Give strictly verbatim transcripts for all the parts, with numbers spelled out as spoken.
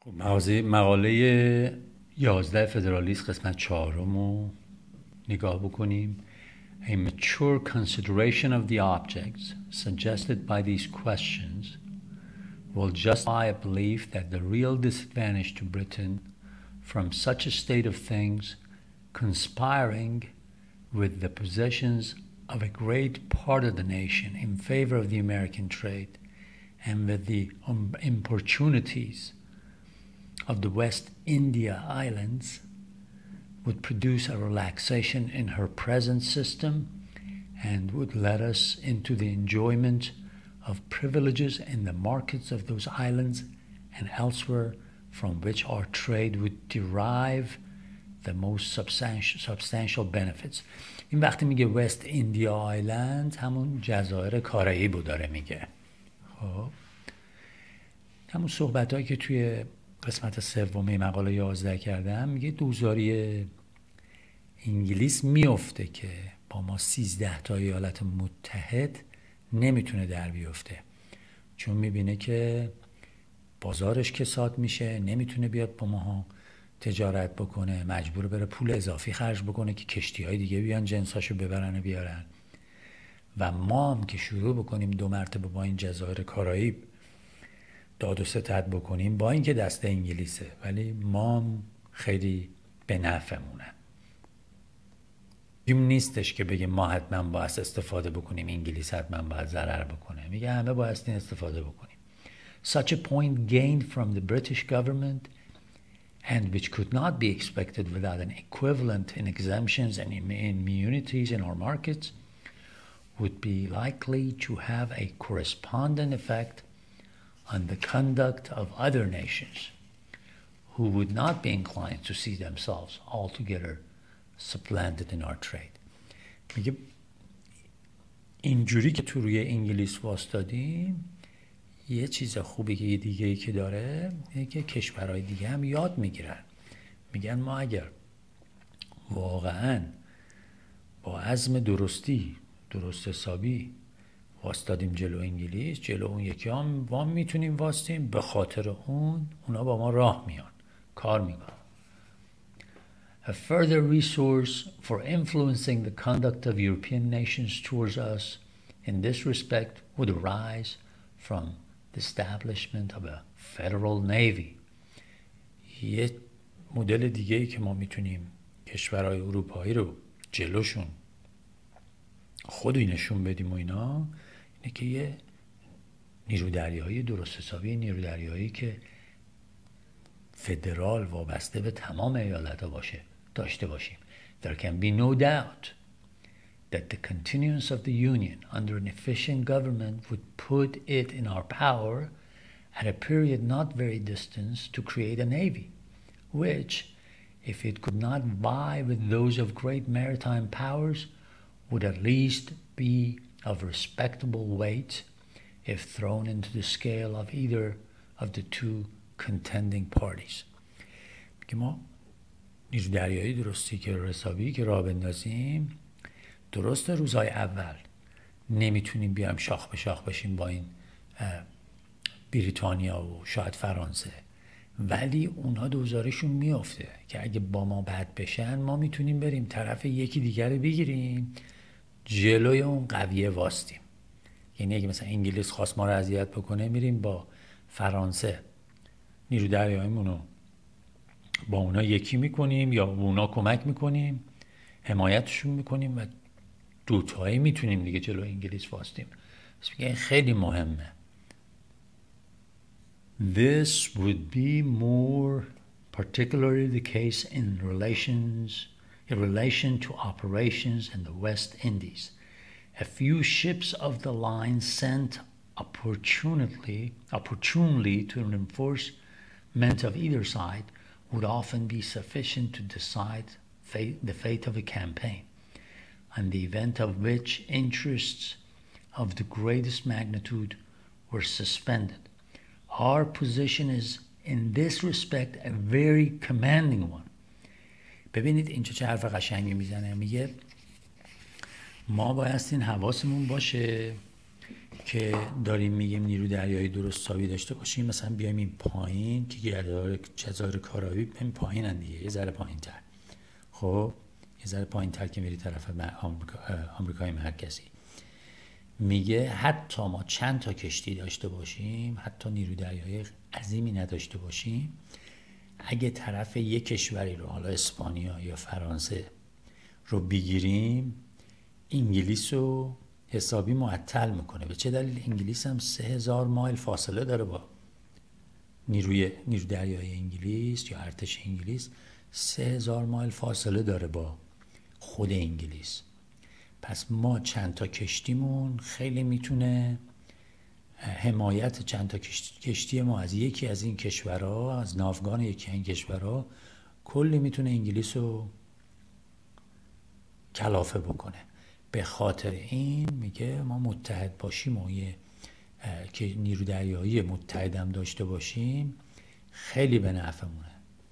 مقاله مقاله یازده فدرالیست قسمت چهارم رو نگاه بکنیم. A mature consideration of the objects suggested by these questions will justify a belief that the real disadvantage to Britain from such a state of things, conspiring with the possessions of a great part of the nation in favor of the American trade and with the importunities of the West India Islands, would produce a relaxation in her present system and would let us into the enjoyment of privileges in the markets of those islands and elsewhere, from which our trade would derive the most substantial, substantial benefits. این وقتی میگه وست ایندیا آیلند همون جزایر کارائیب رو داره میگه. خب همون صحبت هایی که توی قسمت سوم مقاله یازده کردم، میگه دوزاری انگلیس میفته که با ما سیزده تا ایالت متحد نمیتونه در بیفته، چون میبینه که بازارش کساد میشه، نمیتونه بیاد با ما تجارت بکنه، مجبور بره پول اضافی خرج بکنه که کشتی های دیگه بیان جنساشو ببرن و بیارن. و ما هم که شروع بکنیم دو مرتبه با این جزایر کارائیب داد و ستد بکنیم، با اینکه دست انگلیسه ولی ما خیلی به نفعمونه. این نیستش که بگیم ما حتما باید استفاده بکنیم، انگلیس حتما باید ضرر بکنه. میگه همه باید استفاده بکنیم. Such a point gained from the British government and which could not be expected without an equivalent in exemptions and immunities in our markets would be likely to have a corresponding effect on the conduct of other nations who would not be inclined to see themselves altogether supplanted in our trade. میگه اینجوری که تو روی انگلیس واسطادیم، یه چیز خوبی که دیگه ای که داره اینه که کشورهای دیگه هم یاد میگیرن. میگن ما اگر واقعا با عزم درستی درست حسابی واسطادیم جلو انگلیس، جلو اون یکی هم وام میتونیم واسطیم، به خاطر اون اونا با ما راه میان، کار میکنن. A further resource for influencing the conduct of European nations towards us in this respect would arise from the establishment of a federal navy. یه مدل دیگه ای که ما میتونیم کشورهای اروپایی رو جلوشون خودی نشون بدیم و اینا، اینه که یه نیرو دریایی درست حسابی، نیرو دریایی که فدرال وابسته به تمام ایالت‌ها باشه داشته باشیم. There can be no doubt that the continuance of the Union under an efficient government would put it in our power at a period not very distant to create a navy, which, if it could not vie with those of great maritime powers, would at least be of respectable weight if thrown into the scale of either of the two contending parties. که ما نیرو دریایی درستی که حسابی که راه بندازیم، درست روزهای اول نمیتونیم بیایم شاخ به شاخ بشیم با این بریتانیا و شاید فرانسه، ولی اونها دوزارشون میافته که اگه با ما بد بشن ما میتونیم بریم طرف یکی دیگر رو بگیریم، جلوی اون قویه واستیم. یعنی اگه مثلا انگلیس خواست ما رو اذیت بکنه، میریم با فرانسه نیرو دریاییمون رو با اونا یکی میکنیم یا اونا کمک میکنیم، حمایتشون میکنیم و دوتایی میتونیم دیگه جلو انگلیس واستیم. پس میگه این خیلی مهمه. This would be more particularly the case in relations in relation to operations in the West Indies. A few ships of the line sent opportunely opportunely to an enforcement of either side would often be sufficient to decide fate, the fate of a campaign, in the event of which interests of the greatest magnitude were suspended. Our position is in this respect a very commanding one. ببینید اینجا چه حرف قشنگی میزنه. میگه ما بایستی حواسمون باشه که داریم میگیم نیرو دریایی درست حسابی داشته باشیم، مثلا بیایم این پایین که گردار جزایر کارائیب این پایینن دیگه، یه ذره پایین‌تر. خب یه ذره پایین‌تر که میری طرف آمریکا، آمریکای مرکزی، میگه حتی ما چند تا کشتی داشته باشیم، حتی نیرو دریایی عظیمی نداشته باشیم، اگه طرف یک کشوری رو، حالا اسپانیا یا فرانسه رو بگیریم، انگلیس رو حسابی معطل میکنه. به چه دلیل؟ انگلیس هم سه هزار مایل فاصله داره با نیروی نیرو دریایی انگلیس یا ارتش انگلیس، سه هزار مایل فاصله داره با خود انگلیس. پس ما چند تا کشتیمون خیلی میتونه حمایت چند تا کشتی ما از یکی از این کشورها، از ناوگان یکی از این کشورها، کلی میتونه انگلیس رو کلافه بکنه. به خاطر این میگه ما متحد باشیم و یه که نیرو دریایی متحدم داشته باشیم خیلی به نفعمونه.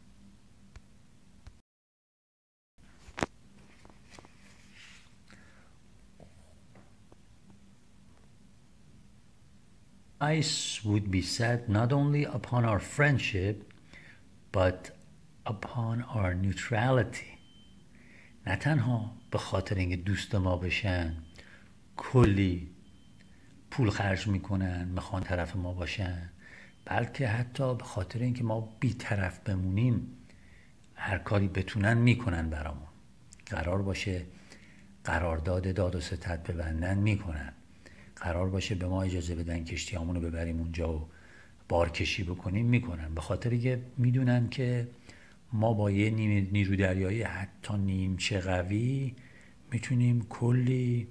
Ice would be set not only upon our friendship but upon our neutrality. نه تنها به خاطر اینکه دوست ما بشن کلی پول خرج میکنن میخوان طرف ما باشن، بلکه حتی به خاطر اینکه ما بی‌طرف بمونیم هر کاری بتونن میکنن برامون. قرار باشه قرارداد داد و ستد ببندن میکنن، قرار باشه به ما اجازه بدن کشتیامون رو ببریم اونجا و بارکشی بکنیم میکنن، به خاطر که میدونن که ما با یه نیرو دریایی حتی نیمچه قوی میتونیم کلی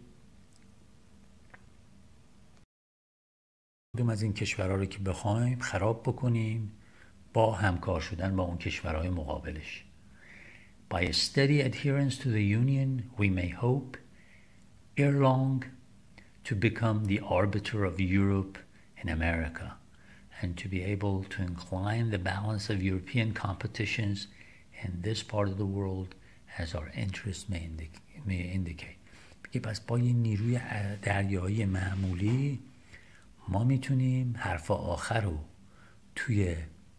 کدوم از این کشورها رو که بخوایم خراب بکنیم با همکار شدن با اون کشورهای مقابلش. By a steady adherence to the Union, we may hope, ere long, to become the arbiter of Europe and America, and to be able to incline the balance of European competitions in this part of the world as our interests may, indic- may indicate. بگه پس با یه نیروی دریایی معمولی ما میتونیم حرف آخر رو توی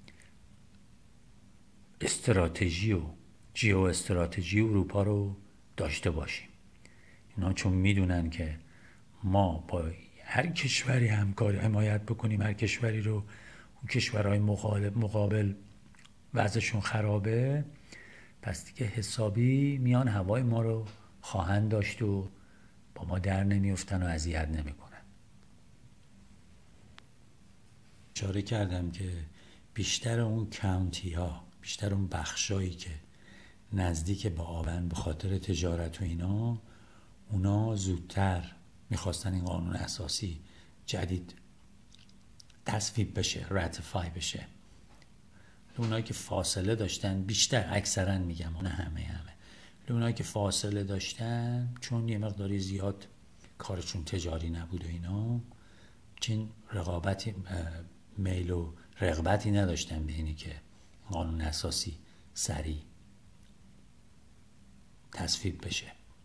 استراتژی و جیو استراتژی اروپا رو داشته باشیم. اینا چون میدونن که ما با هر کشوری همکاری حمایت بکنیم، هر کشوری رو اون کشورهای مقابل وضعشون خرابه، پس دیگه حسابی میان هوای ما رو خواهند داشت و با ما در نمیافتن و اذیت نمیکنن. اشاره کردم که بیشتر اون کانتی ها، بیشتر اون بخشایی که نزدیک به آبن به خاطر تجارت و اینا، اونا زودتر میخواستن این قانون اساسی جدید تصویب بشه، راتیفای بشه. اونایی که فاصله داشتن بیشتر، اکثرا میگم، نه همه همه اونایی که فاصله داشتن چون یه مقداری زیاد کارشون تجاری نبود و اینا، چون رقابتی میل و رغبتی نداشتن به اینی که قانون اساسی سریع تصویب بشه.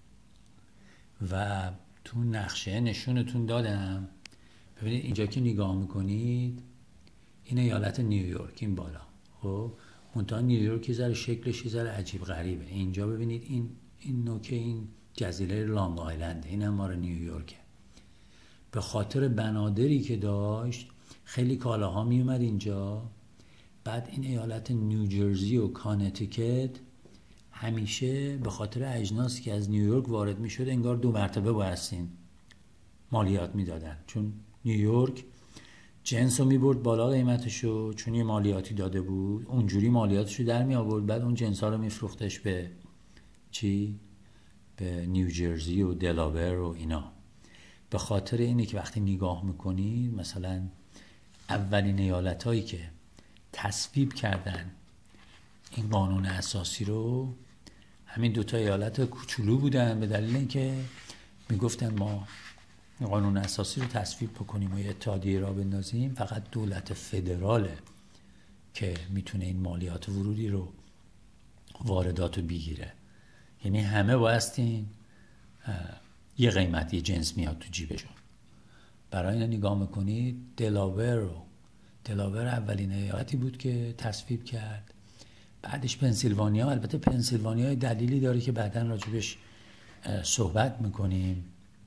و تو نقشه نشونتون دادم، ببینید اینجا که نگاه میکنید این ایالت نیویورک این بالا، خب منتها نیویورک یه ذره شکلش یه ذره عجیب غریبه. اینجا ببینید این این نوکه این جزیره لانگ آیلند، این هم مال نیویورکه. به خاطر بنادری که داشت خیلی کالاها می اومد اینجا. بعد این ایالت نیوجرسی و کانتیکت همیشه به خاطر اجناسی که از نیویورک وارد می شد انگار دو مرتبه بایستین مالیات می دادن، چون نیویورک جنس رو می برد بالا قیمتشو، چون یه مالیاتی داده بود اونجوری مالیاتشو در می آورد، بعد اون جنس ها رو می فروختش به چی؟ به نیوجرسی و دلاور و اینا. به خاطر اینه که وقتی نگاه میکنید مثلا اولین ایالت هایی که تصویب کردن این قانون اساسی رو همین دوتا ایالت کوچولو بودن، به دلیل اینکه میگفتن ما قانون اساسی رو تصویب بکنیم و اتحادیه را بندازیم، فقط دولت فدراله که میتونه این مالیات ورودی رو واردات رو بگیره. یعنی همه بایستین یه قیمت یه جنس میاد تو جیبشون. برای اینا نگاه میکنید، دلاور رو دلاور اولین ایالتی بود که تصویب کرد، بعدش پنسیلوانیا. البته پنسیلوانیا دلیلی داره که بعداً راجبش صحبت میکنیم.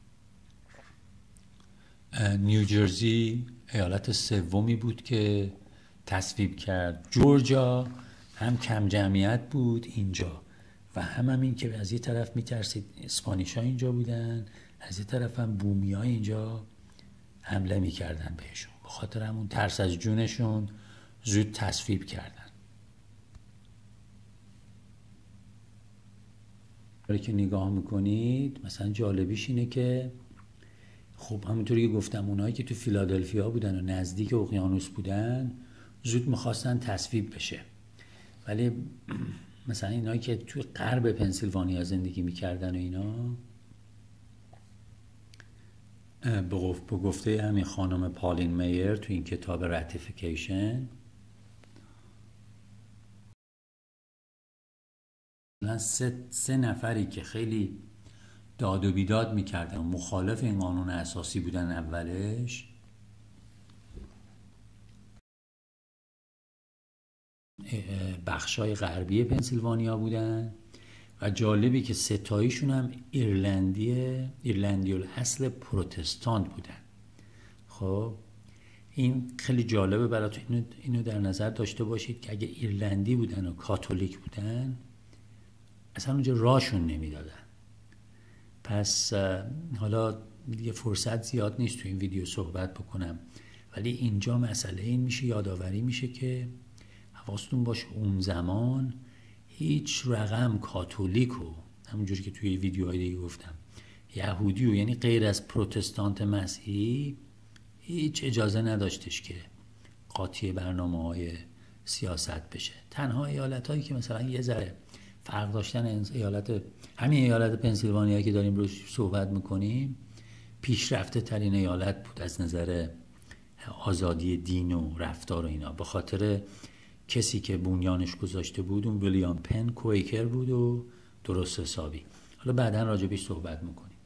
نیوجرسی ایالت سومی بود که تصویب کرد. جورجیا هم کم جمعیت بود اینجا و هم هم این که از یه طرف میترسید اسپانیش ها اینجا بودن، از یه طرف هم بومی ها اینجا حمله میکردن بهشون، به خاطر همون ترس از جونشون زود تصویب کردن. برای که نگاه میکنید مثلا جالبیش اینه که خب همونطوری که گفتم اونایی که تو فیلادلفیا بودن و نزدیک اقیانوس بودن زود میخواستن تصویب بشه، ولی مثلا اینایی که توی غرب پنسیلوانیا زندگی میکردن و اینا به گفته همین خانم پالین میر تو این کتاب راتیفیکیشن، سه, سه نفری که خیلی داد و بیداد میکردن و مخالف این قانون اساسی بودن اولش، بخشای غربی پنسیلوانیا بودن و جالبی که ستاییشون هم ایرلندی ایرلندی الاصل پروتستان بودن. خب این خیلی جالبه براتون، اینو, اینو در نظر داشته باشید که اگه ایرلندی بودن و کاتولیک بودن اصلا اونجا راشون نمیدادن. پس حالا دیگه فرصت زیاد نیست تو این ویدیو صحبت بکنم، ولی اینجا مسئله این میشه، یادآوری میشه که حواستون باشه اون زمان هیچ رقم کاتولیکو، همونجوری که توی ویدیوهای دیگه گفتم، یهودیو یعنی غیر از پروتستانت مسیحی هیچ اجازه نداشتش که قاطی برنامه‌های سیاست بشه. تنها ایالت‌هایی که مثلا یه ذره فرق داشتن ایالت همین ایالت پنسیلوانیا که داریم روش صحبت میکنیم پیشرفته ترین ایالت بود از نظر آزادی دین و رفتار و اینا، به خاطر کسی که بنیانش گذاشته بود اون ویلیام پن کویکر بود و درست حسابی. حالا بعداً راجع بهش صحبت میکنیم.